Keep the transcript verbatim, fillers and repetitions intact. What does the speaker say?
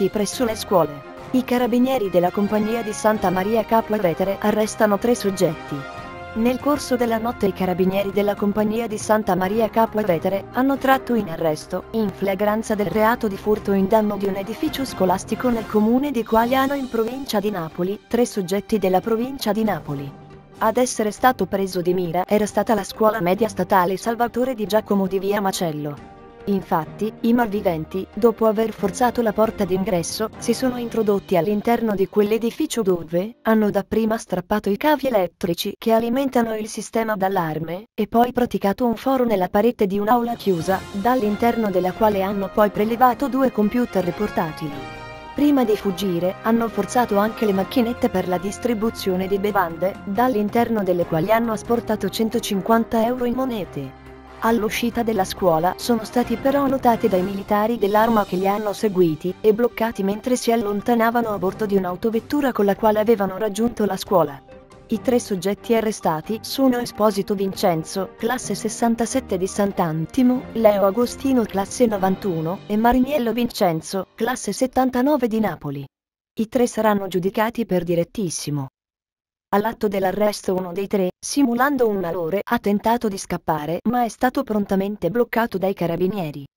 svolti presso le scuole. I carabinieri della compagnia di Santa Maria Capua Vetere arrestano tre soggetti. Nel corso della notte i carabinieri della compagnia di Santa Maria Capua Vetere hanno tratto in arresto, in flagranza del reato di furto in danno di un edificio scolastico nel comune di Quagliano in provincia di Napoli, tre soggetti della provincia di Napoli. Ad essere stato preso di mira era stata la scuola media statale Salvatore di Giacomo di via Macello. Infatti, i malviventi, dopo aver forzato la porta d'ingresso, si sono introdotti all'interno di quell'edificio dove hanno dapprima strappato i cavi elettrici che alimentano il sistema d'allarme, e poi praticato un foro nella parete di un'aula chiusa, dall'interno della quale hanno poi prelevato due computer portatili. Prima di fuggire, hanno forzato anche le macchinette per la distribuzione di bevande, dall'interno delle quali hanno asportato centocinquanta euro in monete. All'uscita della scuola sono stati però notati dai militari dell'Arma che li hanno seguiti e bloccati mentre si allontanavano a bordo di un'autovettura con la quale avevano raggiunto la scuola. I tre soggetti arrestati sono Esposito Vincenzo, classe sessantasette di Sant'Antimo, Leo Agostino, classe novantuno, e Mariniello Vincenzo, classe settantanove di Napoli. I tre saranno giudicati per direttissimo. All'atto dell'arresto uno dei tre, simulando un malore, ha tentato di scappare ma è stato prontamente bloccato dai carabinieri.